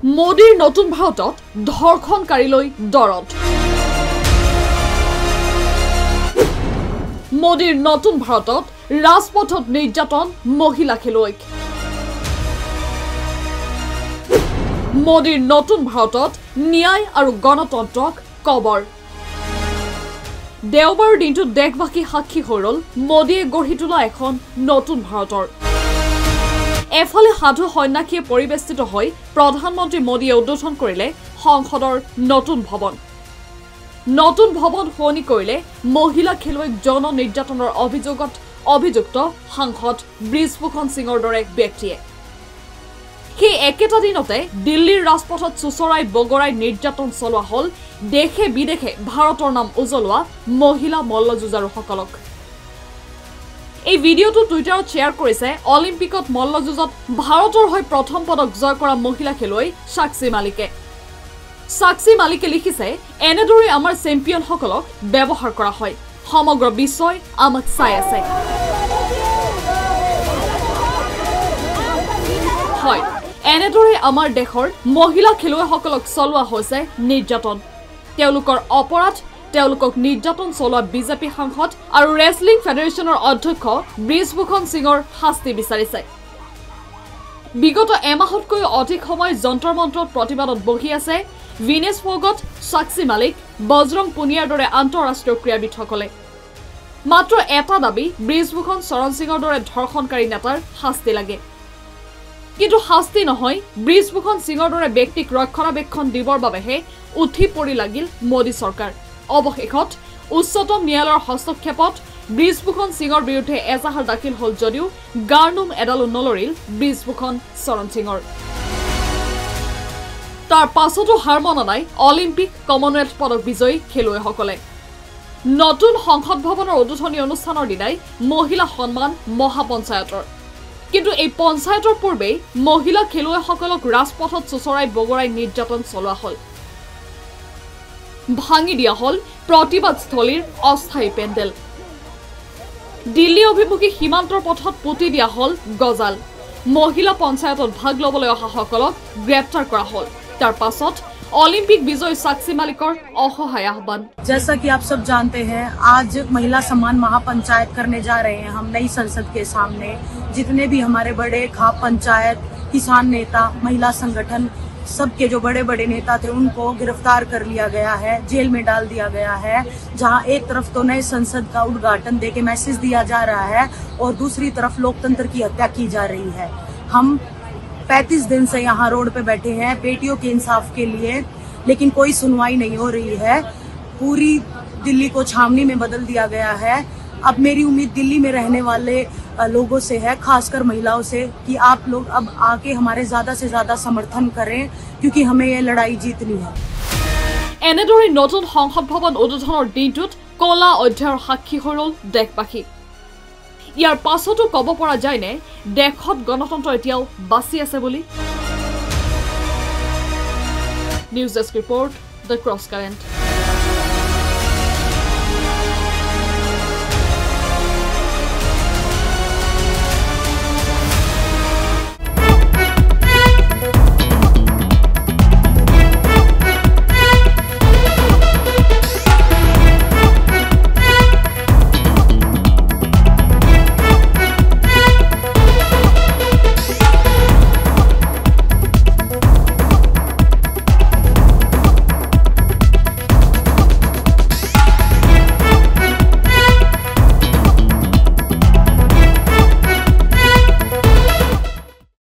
মোদীৰ নতুন ভাৰতত ধৰ্ষণকাৰীলৈ দৰদ। মোদীৰ নতুন ভাৰতত ৰাজপথত নিৰ্যাতন মহিলা খেলুৱৈক। মোদীৰ নতুন ভাৰতত ন্যায় আৰু গণতন্ত্ৰক কবৰ। দেওবাৰৰ দিনটোত দেশবাসী সাক্ষী হৈ ৰল মোদীয়ে গঢ়ি তোলা এখন নতুন ভাৰতৰ। এফালে সাধু সন্যাসীয়ে পৰিবেষ্টিত হৈ প্ৰধানমন্ত্ৰী মোদীয়ে উদ্বোধন কৰিলে সংসদৰ নতুন ভৱন। নতুন ভৱন শুৱনি কৰিলে মহিলা খেলুৱৈক যৌন নিৰ্যাতনৰ অভিযোগত অভিযুক্ত সাংসদ ব্ৰিজভূষণ সিঙৰ দৰে ব্যক্তিয়ে। সেই একেটা দিনতে দিল্লীৰ ৰাজপথত চুচৰাই বগৰাই নিৰ্যাতন চলোৱা হল দেশে বিদেশে ভাৰতৰ নাম উজ্বলোৱা মহিলা মল্লযুঁজাৰুসকলক। এই ভিডিঅ'টো টুইটাৰত শ্বেয়াৰ কৰিছে অলিম্পিকত মল্লযুঁজত ভাৰতৰ হৈ প্ৰথম পদক জয় কৰা মহিলা খেলুৱৈ সাক্ষী মালিকে। সাক্ষী মালিকে লিখিছে, এনেদৰে আমাৰ চেম্পিয়নসকলক ব্যৱহাৰ কৰা হয়, সমগ্ৰ বিশ্বই আমাক চাই আছে। হয়, এনেদৰে আমাৰ দেশৰ মহিলা খেলুৱৈসকলক চলোৱা হৈছে নিৰ্যাতন। তেওঁলোকৰ অপৰাধ, তেওঁলোকক নিৰ্যাতন চলোৱা বিজেপি সাংসদ আৰু ৰেছলিং ফেডাৰেশ্যনৰ অধ্যক্ষ ব্ৰিজভূষণ সিঙৰ শাস্তি বিচাৰিছে। বিগত এমাহতকৈ অধিক সময় যন্তৰ মন্ত্ৰত প্ৰতিবাদত বহি আছে ভিনেছ ফগট, সাক্ষী মালিক, বজৰং পুনিয়াৰ দৰে আন্তঃৰাষ্ট্ৰীয় ক্ৰীড়াবিদসকলে। মাত্ৰ এটা দাবী, ব্ৰিজভূষণ চৰণ সিঙৰ দৰে ধৰ্ষণকাৰী নেতাৰ শাস্তি লাগে। কিন্তু শাস্তি নহয়, ব্ৰিজভূষণ সিঙৰ দৰে ব্যক্তিক ৰক্ষণাবেক্ষণ দিবৰ বাবেহে উঠি পৰি লাগিল মোদী চৰকাৰ। অৱশেষত উচ্চতম ন্যায়ালয়ৰ হস্তক্ষেপত ব্ৰিজভূষণ সিঙৰ বিৰুদ্ধে এজাহাৰ দাখিল হল যদিও গাৰনুম এডালো নলৰিল ব্ৰিজভূষণ চৰণ সিঙৰ। তাৰ পাছতো হাৰ মনা নাই অলিম্পিক কমনৱেলথ পদক বিজয়ী খেলুৱৈসকলে। নতুন সংসদ ভৱনৰ উদ্বোধনী অনুষ্ঠানৰ দিনাই মহিলা সন্মান মহাপঞ্চায়তৰ। কিন্তু এই পঞ্চায়তৰ পূৰ্বেই মহিলা খেলুৱৈসকলক ৰাজপথত চুচৰাই বগৰাই নিৰ্যাতন চলোৱা হল। ভাঙি দিয়া হল প্ৰতিবাদস্থলীৰ অস্থায়ী পেণ্ডেল। দিল্লী অভিমুখী সীমান্তৰ পথত পুতি দিয়া হল গজাল। মহিলা পঞ্চায়তত ভাগ লবলৈ অহা সকলক গ্ৰেপ্তাৰ কৰা হল। তাৰ পাছত ओलंपिक विजय साक्षी मालिकर असहाय आह्वान। जैसा कि आप सब जानते हैं, आज महिला सम्मान महापंचायत करने जा रहे हैं हम नई संसद के सामने। जितने भी हमारे बड़े खाप पंचायत, किसान नेता, महिला संगठन, सबके जो बड़े बड़े नेता थे उनको गिरफ्तार कर लिया गया है, जेल में डाल दिया गया है। जहां एक तरफ तो नए संसद का उद्घाटन देके मैसेज दिया जा रहा है और दूसरी तरफ लोकतंत्र की हत्या की जा रही है। हम 35 दिन से यहाँ रोड पे बैठे हैं बेटियों के इंसाफ के लिए, लेकिन कोई सुनवाई नहीं हो रही है। पूरी दिल्ली को छावनी में बदल दिया गया है। अब मेरी उम्मीद दिल्ली में रहने वाले लोगों से है, खासकर महिलाओं से, कि आप लोग अब आके हमारे ज्यादा से ज्यादा समर्थन करें, क्योंकि हमें ये लड़ाई जीतनी है। এনেদৰে নতুন সংসদ ভৱন উদ্বোধনৰ দিনটোত কলা অধ্যায়ৰ সাক্ষী হৈ ৰল দেশবাসী। ইয়াৰ পাছতো কব পৰা যায়নে দেশত গণতন্ত্ৰ এতিয়াও বাছি আছে বুলি? News desk report, the cross current.